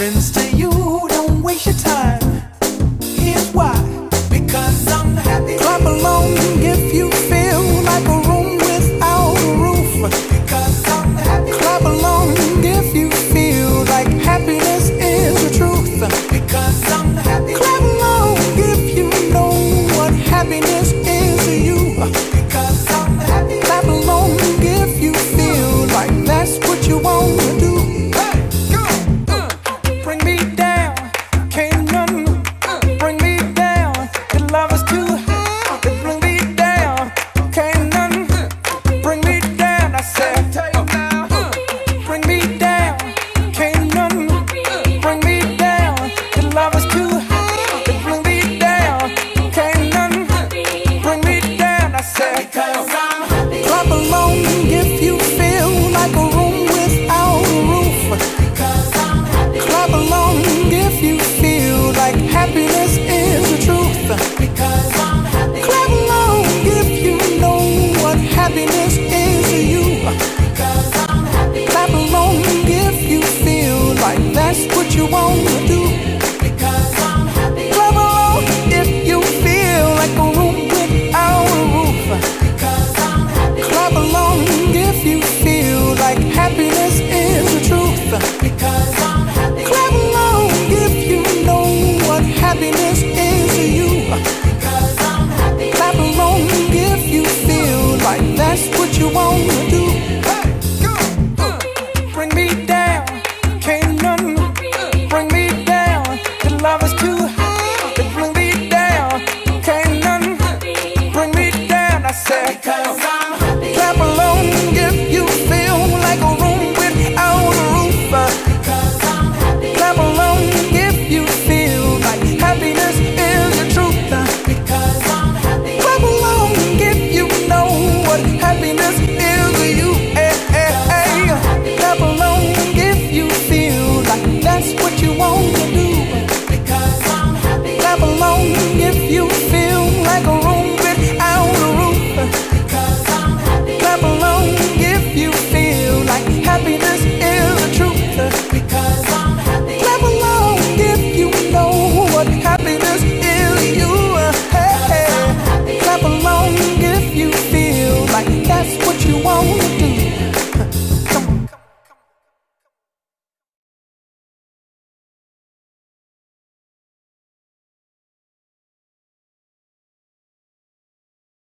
happens to you, don't waste your time. Here's why. Because I'm happy. Clap along if you feel like a room without a roof. Because I'm happy. Clap along if you feel like happiness is the truth. Because I'm happy. Clap along if you know what happiness is to you. Because I'm happy. Clap along if you feel like that's what you want to do. Hey, go! Bring me down, can't none bring me down. The love is too high, bring me down, can't none bring me down. I said, bring me down, can't none bring me down. The love is too high, bring me down, can't none bring me down. I said, because I'm happy. Clap along if you feel like a room without a roof. Because I'm happy. Clap along if you feel like happiness is the truth. Because I'm happy. Clap along if you know what happiness is to you. Because I'm happy. Clap along if you feel like that's what you want.